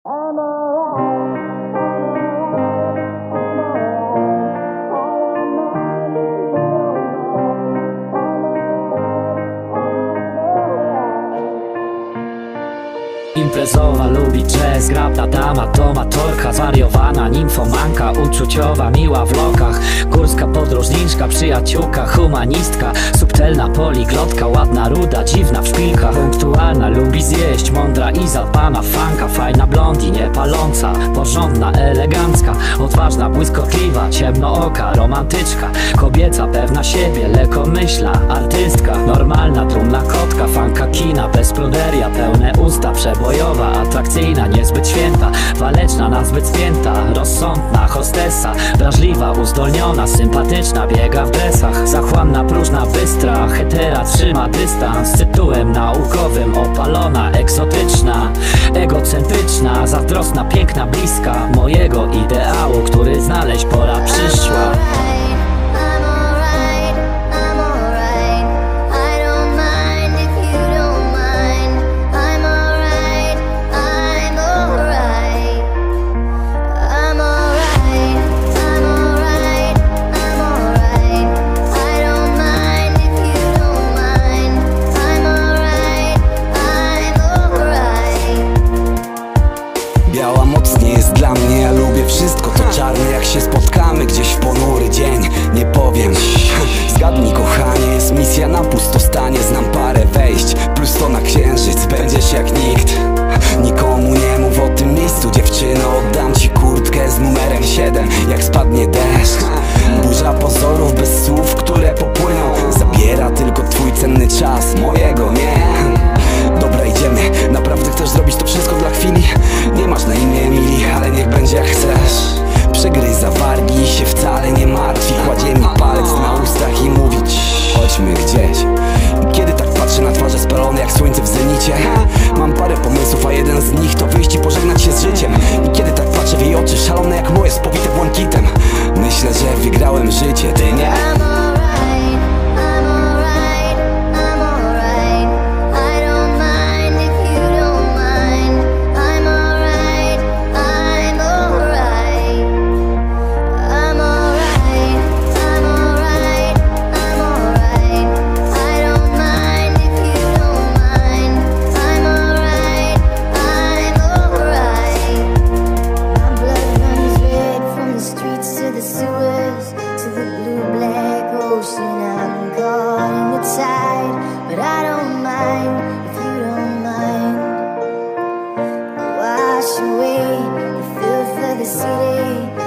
Imprezowa, lubi jazz, grabna dama, domatorka, zwariowana nimfomanka, uczuciowa, miła w lokach, górska podróżniczka, przyjaciółka, humanistka, subtelna poliglotka, ładna, ruda, dziwna w szpilkach, punktualna, lubi zjeść, mądra i zadbana, fanka, fajna blondie, nie paląca, porządna, elegancka, odważna, błyskotliwa, ciemnooka, romantyczka, kobieca, pewna siebie, lekkomyślna, artystka, normalna, dumna kotka, fanka kina, bez pruderia, pełne usta, przebojowa, atrakcyjna, niezbyt święta, waleczna, nazbyt spięta, rozsądna, hostessa, wrażliwa, uzdolniona, sympatyczna, biega w dresach, zachłanna, próżna, bystra, hetera, trzyma dystans, z tytułem naukowym, opalona, egzotyczna, egocentryczna, zazdrosna, piękna, bliska mojego ideału, który znaleźć pora przyszła. Biała moc nie jest dla mnie, ja lubię wszystko to czarne. Jak się spotkamy gdzieś w ponury dzień, nie powiem. Zgadnij kochanie, jest misja na pustostanie. Znam parę wejść, plus to na księżyc, będziesz jak nikt. Nikomu nie mów o tym miejscu, dziewczyno. Oddam ci kurtkę z numerem 7, jak spadnie deszcz. Burza pozorów bez słów, które popłyną, zabiera tylko twój cenny czas, mojego nie. Dobra, idziemy, naprawdę chcesz zrobić to wszystko dla chwili? Nie masz na imię Emily, ale niech będzie jak chcesz. Przegryza wargi i się wcale nie martwi. Kładzie mi palec na ustach i mówi chodźmy gdzieś. I kiedy tak patrzę na twarze spalone jak słońce w zenicie, mam parę pomysłów, a jeden z nich to wyjść i pożegnać się z życiem. I kiedy tak patrzę w jej oczy, szalone jak moje, spowite błękitem, myślę, że wygrałem życie, ty nie? I'm caught in the tide, but I don't mind if you don't mind. Wash away the filth of the city.